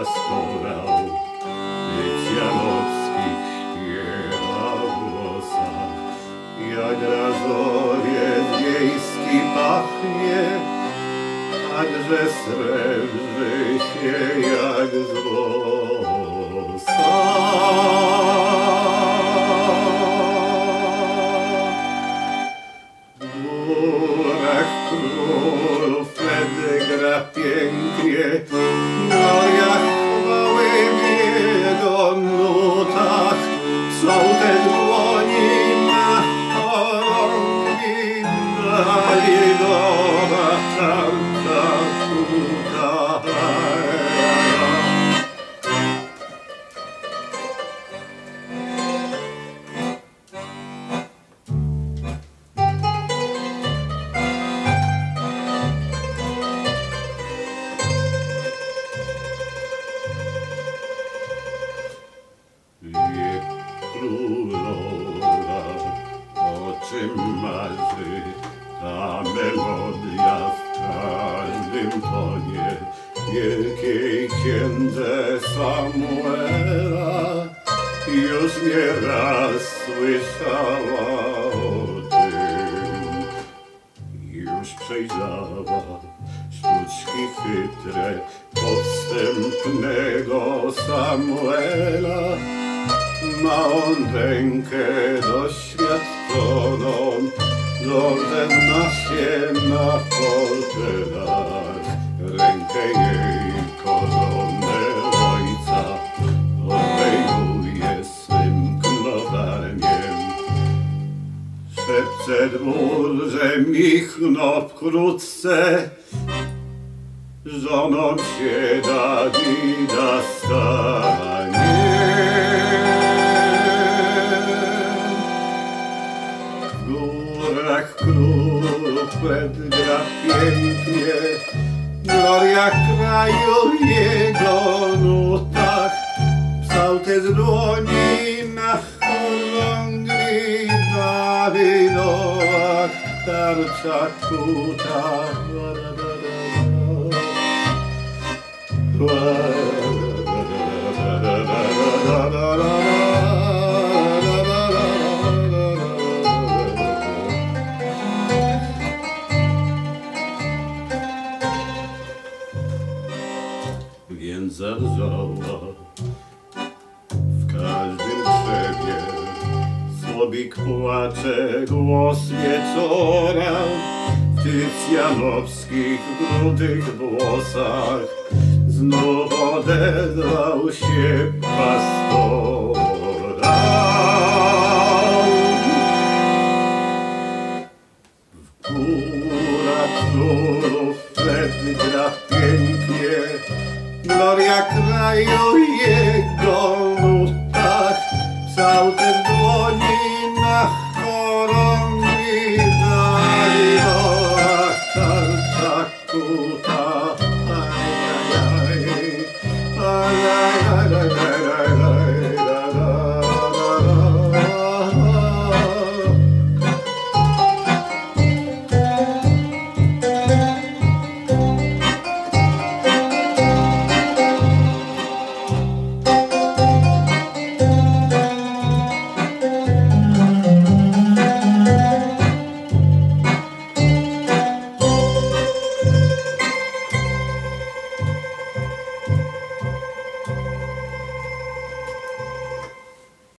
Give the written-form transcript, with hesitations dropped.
pastorał, Tycjanowski śpiewa w głosach, jak razowiec wiejski pachnie, także srebrzy się jak złosa. W górach królów wtedy gra pięknie, no jak chwały w jego nutach, są te dłoni na chorągi, dali doba tamta kuta. Wiek królowa, o czym marzy ta melodia w każdym tonie, wielkiej księdze Samuela już nieraz słyszała o tym. Już przejrzała sztuczki chytre podstępnego Samuela. Ma on rękę doświadczoną, dobrze zna się na portretach. Rękę jej koronę ojca obejmuje swym knodaniem. Szepce dwór, że Michno wkrótce żoną się Dawida stanie. W górach królów gra pięknie, gloria kraju w jego nutach, psałty z dłoni na chorągwi Dawidowa tarcza kuta. Więc zarżała w każdym drzewie, słowik płacze, głos wieczora, w tycjanowskich brudych włosach znów odezwał się pastora. W górach królów wtedy gra pięknie, gloria kraju w jego nutach, psałty